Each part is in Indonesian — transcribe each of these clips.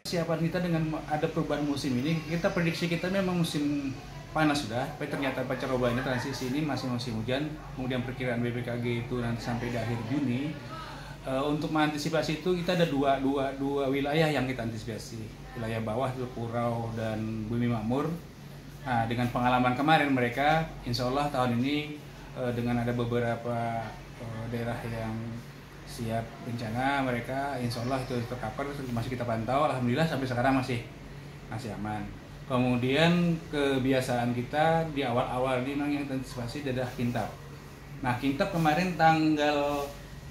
Siapan kita dengan ada perubahan musim ini, kita prediksi kita memang musim panas sudah, tapi ternyata pancaroba ini transisi ini masih musim hujan. Kemudian perkiraan BBKG itu nanti sampai di akhir Juni. Untuk mengantisipasi itu kita ada dua wilayah yang kita antisipasi, wilayah bawah itu Purau dan Bumi Makmur. Nah, dengan pengalaman kemarin mereka, insya Allah tahun ini dengan ada beberapa daerah yang siap bencana, mereka insya Allah itu tercover, masih kita pantau, alhamdulillah sampai sekarang masih aman. Kemudian kebiasaan kita di awal-awal ini memang yang antisipasi adalah kintab. Nah, kintab kemarin tanggal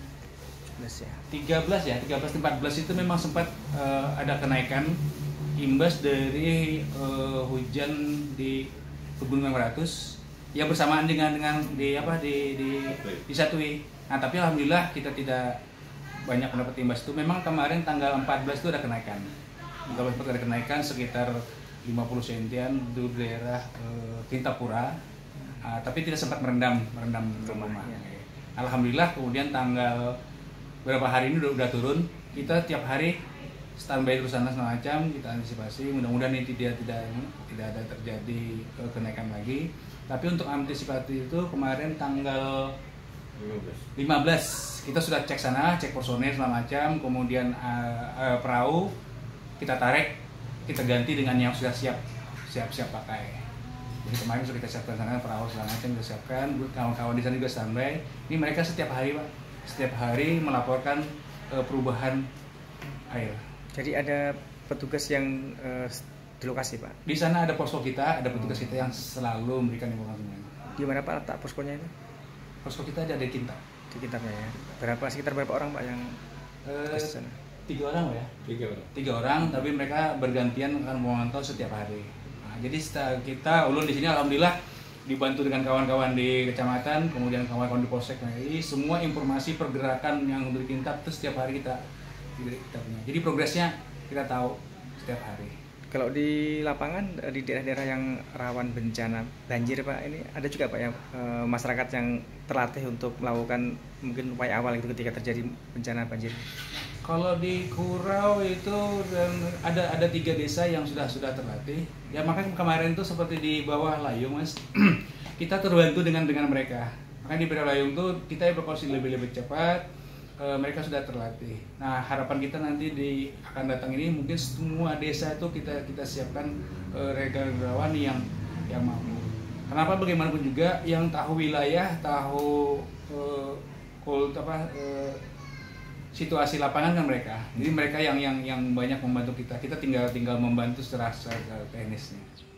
13 14 itu memang sempat ada kenaikan imbas dari hujan di Pegunungan Meratus yang bersamaan dengan di Satui. Nah, tapi alhamdulillah kita tidak banyak mendapat imbas itu. Memang kemarin tanggal 14 itu ada kenaikan. Ada kenaikan sekitar 50 sentian di daerah Tintapura. Tapi tidak sempat merendam rumah. Alhamdulillah kemudian tanggal beberapa hari ini udah turun. Kita tiap hari standby terus sana semacam, kita antisipasi. Mudah-mudahan ini tidak ada terjadi kenaikan lagi. Tapi untuk antisipasi itu kemarin tanggal 15 kita sudah cek sana, cek personel segala macam, kemudian perahu kita tarik, kita ganti dengan yang sudah siap pakai. Jadi kemarin sudah kita siapkan sana perahu segala macam, kita siapkan, kawan-kawan di sana juga standby. Ini mereka setiap hari melaporkan perubahan air. Jadi ada petugas yang di lokasi, Pak? Di sana ada posko kita, ada petugas kita yang selalu memberikan informasinya. Di mana, Pak, letak poskonya itu? Posko kita ada di Kintab. Di Kintabnya ya. Sekitar berapa orang, Pak, yang di sana? 3 orang ya? 3 orang, tapi mereka bergantian akan memantau setiap hari. Nah, jadi kita ulun di sini alhamdulillah dibantu dengan kawan-kawan di kecamatan, kemudian kawan-kawan di polsek. Nah, ini semua informasi pergerakan yang untuk Kintab itu setiap hari kita punya. Jadi progresnya kita tahu setiap hari. Kalau di lapangan, di daerah-daerah yang rawan bencana banjir, Pak, ini ada juga, Pak, yang masyarakat yang terlatih untuk melakukan mungkin upaya awal itu ketika terjadi bencana banjir? Kalau di Kurau itu ada 3 desa yang sudah terlatih. Ya makanya kemarin itu seperti di bawah Layung, Mas, kita terbantu dengan mereka. Makanya di bawah Layung itu kita evakuasi lebih cepat. Mereka sudah terlatih. Nah, harapan kita nanti akan datang ini mungkin semua desa itu kita siapkan relawan yang mampu. Kenapa bagaimanapun juga yang tahu wilayah, tahu situasi lapangan kan mereka. Jadi mereka yang banyak membantu kita. Kita tinggal membantu secara teknisnya.